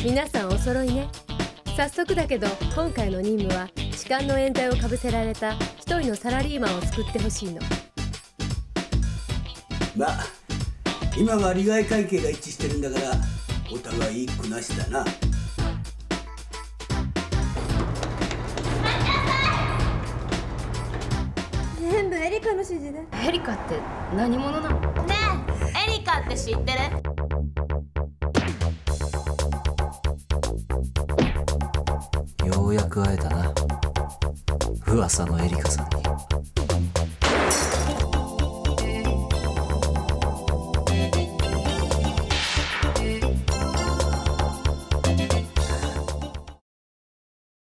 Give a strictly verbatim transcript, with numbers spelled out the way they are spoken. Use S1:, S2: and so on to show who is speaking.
S1: 皆さんお揃いね。早速だけど今回の任務は痴漢の冤罪をかぶせられた一人のサラリーマンを救ってほしいの。
S2: まあ今は利害関係が一致してるんだからお互い一個なしだな。
S1: 全部エリカの指示で。
S3: エリカって何者なの？
S4: ねえ、エリカって知ってる？
S5: ようやく会えたな、噂のエリカさんに。